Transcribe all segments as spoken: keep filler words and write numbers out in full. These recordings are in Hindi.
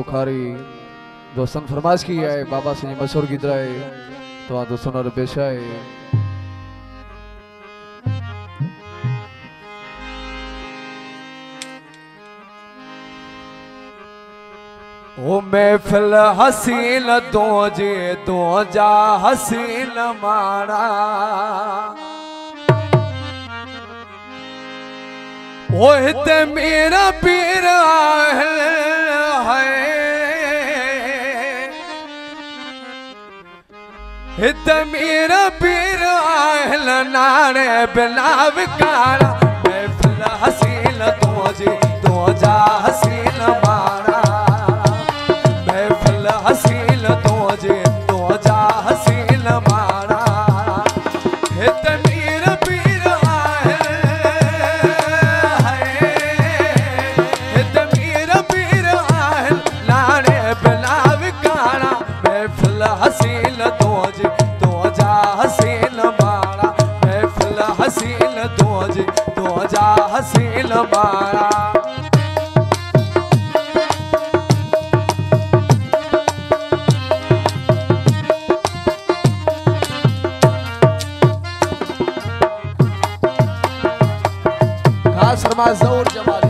बुखारी दोस्तन फरमाइश की है बाबा से मशहूर गीत रहे तो दोस्तों और पेशा है। ओ महफिल हसीन दो जे दो जा हसीन मारा ओ ते मेरा पीर है हित मेरा पीर आहल नाने बिना विकारा महफिल हसीन दो जे दो जा हसीन मारा महफिल हसीन दो जे दो जा हसीन मारा हित मेरा पीर आहल हित मेरा पीर आहल नाने बिना विकारा महफिल हसीन दो जे दो जा हसीन मारा महफिल हसीन दो जे दो जा हसीन मारा शर्मा जौर जमाली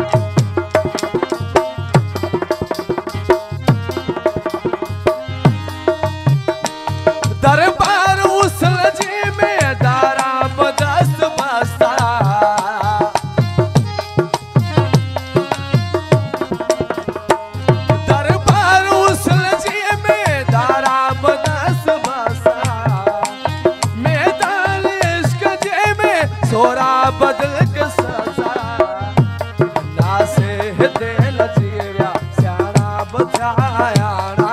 दरबार उसल जी में दारा बदस्त बस्ता दरबार उसल जी में दारा बदस्त बस्ता मैदान इश्क जी में सोरा बदल के सजा ना से दिल जीव्या स्याना बचाया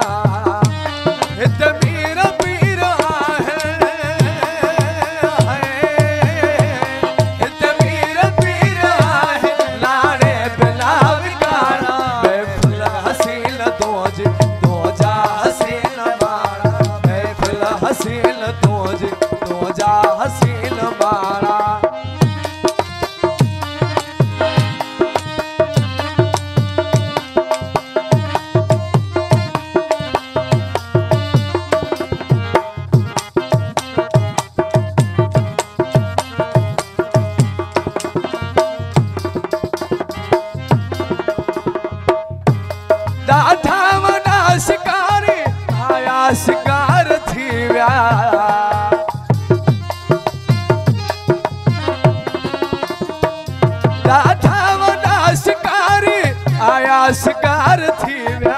हित मेरा पीर है हित मेरा पीर है लाड़े बिना विकारा महफिल हसीन दो जे दो जा हसीन मारा महफिल हसीन दो जे दो जा हसीन मारा शिकारी आया शिकार थी व्या दादा वना शिकारी आया शिकार थी व्या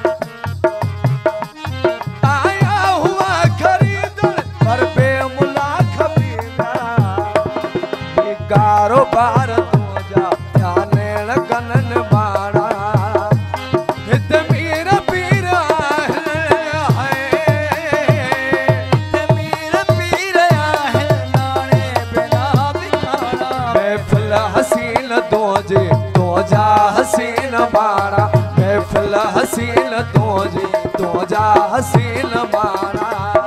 आया हुआ खरीदर पर बेमुला खबीरा ये कारोबार तो जा ध्याने लगन मारा हित मेरा पीर है हित मेरा पीर है नाने बिना बिकारा महफिल हसीन दो जे दो जा हसीन मारा महफिल हसीन दो जे दो जा हसीन मारा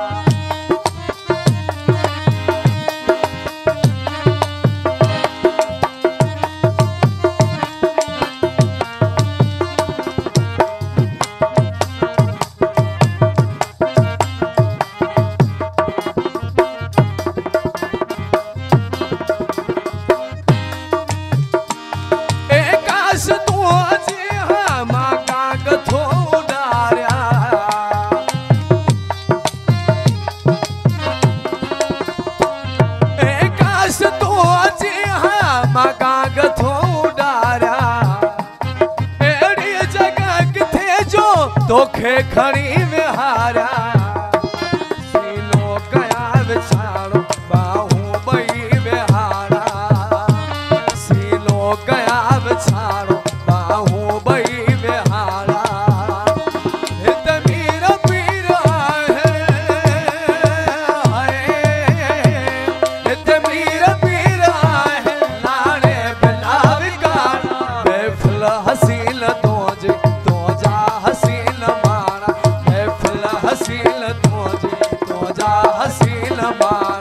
धोखे खड़ी में हारा सीनो गया विछाड़ो बाहू बई बिहारा सीनो गया विछाड़ो बाहू बई बिहारा हित मेरा पीर है हित मेरा पीर है लाड़े बिना विकारा महफिल हसीन दो जे दो जा हसीन मारा महफिल हसीन दो जे दो जा हसीन मारा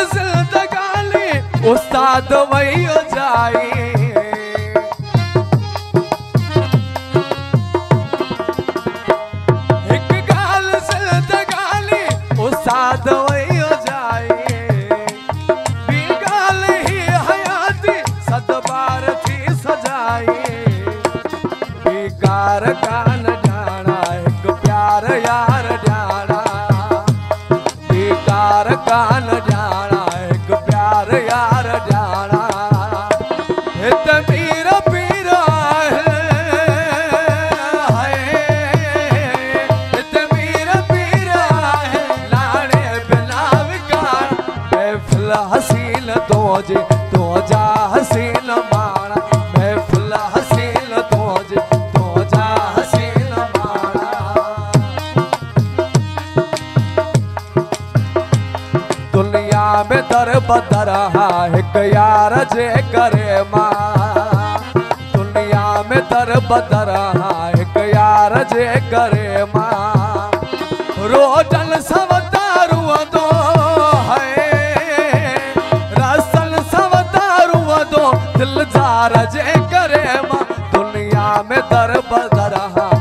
ज़िंदगानी उस्ताद वही हो जाई एक गाल ज़िंदगानी उस्ताद वही हो जाई बिगाल ही हयाती सदबार थी सजाई बेकार कान जाना एक प्यार यार जाना बेकार कान जाना एक प्यार यार जाना हित मीर पीरा है हित मीर पीरा है लाने बिना विकार महफिल हसीन तो जे तो जा हसीन माना महफिल हसीन तो जे तो जा हसीन माना दुनिया में दर बदर एक यार जे करे मां दुनिया में दर बदर एक यार जे करे मां रोजन सब दारू दो है रसल सब दारू दो दिल जार जे करे मां दुनिया में दर बदर